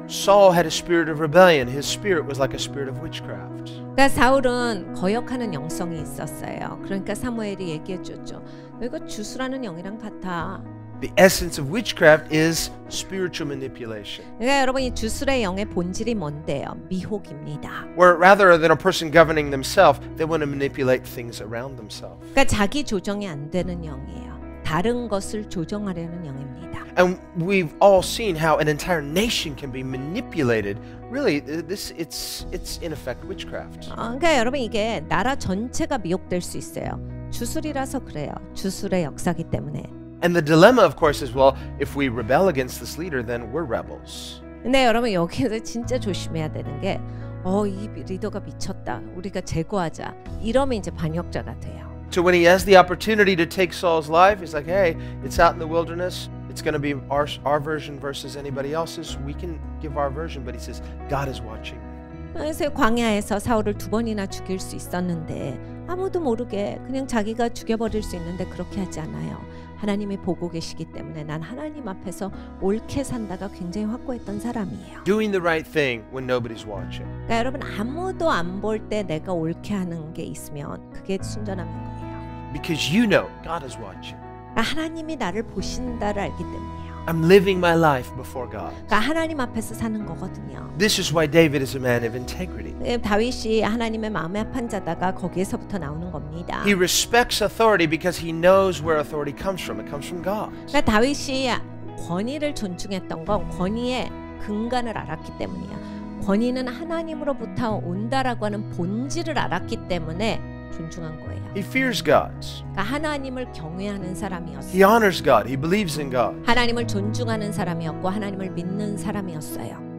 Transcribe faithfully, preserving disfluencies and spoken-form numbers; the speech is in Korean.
Saul had a spirit of rebellion. His spirit was like a spirit of witchcraft. 그러니까 사울은 거역하는 영성이 있었어요. 그러니까 사무엘이 얘기해줬죠. 너 이거 주술하는 영이랑 같아. The essence of witchcraft is spiritual manipulation. 그러니까 여러분 이 주술의 영의 본질이 뭔데요? 미혹입니다. Where rather than a person governing themselves, they want to manipulate things around themselves. 그러니까 자기 조정이 안 되는 영이에요. 다른 것을 조정하려는 영입니다. And we've all seen how an entire nation can be manipulated. Really, this it's it's in effect witchcraft. 어, 그러니까 여러분 이게 나라 전체가 미혹될 수 있어요. 주술이라서 그래요. 주술의 역사기 때문에. And the dilemma, of course, is well, if we rebel against this leader, then we're rebels. 근데 여러분 여기에서 진짜 조심해야 되는 게, 어, 이 리더가 미쳤다. 우리가 제거하자. 이러면 이제 반역자가 돼요. So when he has the opportunity to take Saul's life, he's like, hey, it's out in the wilderness. It's going to be our, our version versus anybody else's. We can give our version, but he says, God is watching. 그래서 광야에서 사울을 두 번이나 죽일 수 있었는데 아무도 모르게 그냥 자기가 죽여버릴 수 있는데 그렇게 하지 않아요. 하나님이 보고 계시기 때문에 난 하나님 앞에서 옳게 산다가 굉장히 확고했던 사람이에요. Doing the right thing when nobody's watching. 그러니까 여러분 아무도 안 볼 때 내가 옳게 하는 게 있으면 그게 순전함인 거예요. Because you know God is watching. 그러니까 하나님이 나를 보신다를 알기 때문이에요. I'm living my life before God. 그러니까 하나님 앞에서 사는 거거든요. This is why David is a man of integrity. 다윗이 하나님의 마음에 합한 자다가 거기에서부터 나오는 겁니다. He respects authority because he knows where authority comes from. It comes from God. 그러니까 다윗이 권위를 존중했던 건 권위의 근간을 알았기 때문이야. 권위는 하나님으로부터 온다라고 하는 본질을 알았기 때문에 존중한 거예요. He fears God. 그러니까 하나님을 경외하는 사람이었어요. He honors God. He believes in God. 하나님을 존중하는 사람이었고 하나님을 믿는 사람이었어요.